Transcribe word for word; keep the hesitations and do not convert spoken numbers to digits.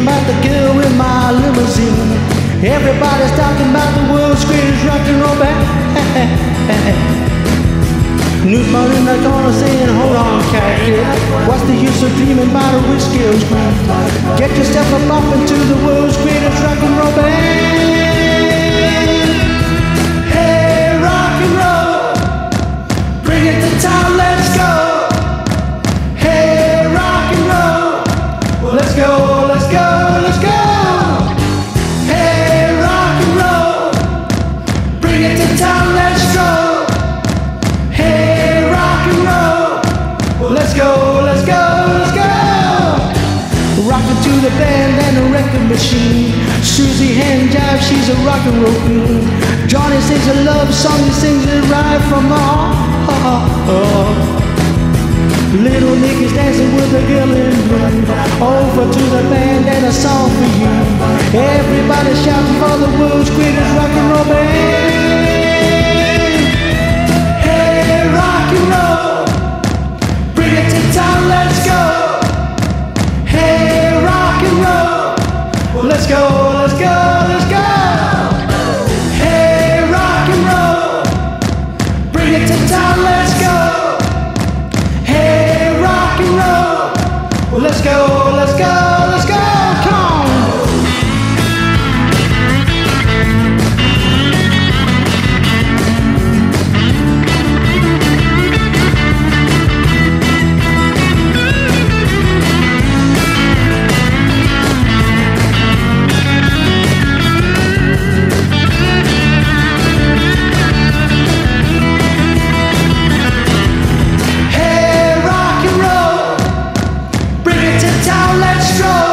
about the girl in my limousine. Everybody's talking about the world's greatest rock and roll band. Newsman in the corner saying, hold on, cat kid. What's the use of dreaming about a rich girl's dream? Get yourself up off into the world's greatest rock and roll band. Hey, rock and roll, bring it to town, let's go. Hey, rock and roll, well, let's go, let's go, let's go. Hey, rock and roll, bring it to town, let's go. Let's go, let's go, let's go. Rockin' to the band and the record machine. Susie hand jive, she's a rock and roll queen. Johnny sings a love song, he sings it right from the heart. Little Nicky's dancing with a girl in blue. Over to the band and a song for you. Everybody shouting for the world's greatest rock and roll band. Hey, rock and roll, bring it to town, let's go. Hey, rock and roll, well, let's go, let's go, let's go. Hey, rock and roll, bring it to town, let's go. Hey, rock and roll, well, let's go, let's go, let's go. Come on. Let's go.